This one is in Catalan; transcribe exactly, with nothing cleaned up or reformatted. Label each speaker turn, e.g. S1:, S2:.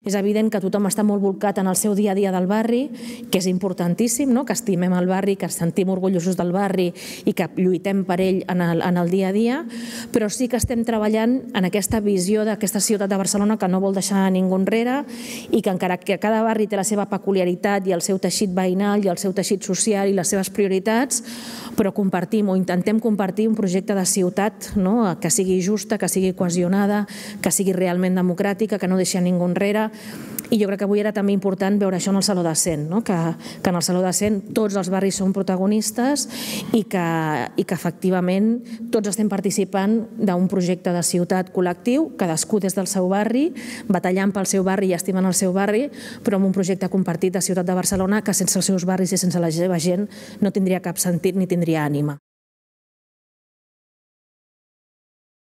S1: És evident que tothom està molt volcat en el seu dia a dia del barri, que és importantíssim, no? Que estimem el barri, que ens sentim orgullosos del barri i que lluitem per ell en el, en el dia a dia, però sí que estem treballant en aquesta visió d'aquesta ciutat de Barcelona que no vol deixar ningú enrere i que encara que cada barri té la seva peculiaritat i el seu teixit veïnal i el seu teixit social i les seves prioritats, però compartim o intentem compartir un projecte de ciutat, no? Que sigui justa, que sigui cohesionada, que sigui realment democràtica, que no deixi a ningú enrere. I jo crec que avui era també important veure això en el Saló de Cent, no? que, que en el Saló de Cent tots els barris són protagonistes i que, i que efectivament tots estem participant d'un projecte de ciutat col·lectiu, cadascú des del seu barri, batallant pel seu barri i estimant el seu barri, però amb un projecte compartit de ciutat de Barcelona que sense els seus barris i sense la seva gent no tindria cap sentit ni tindria ànima.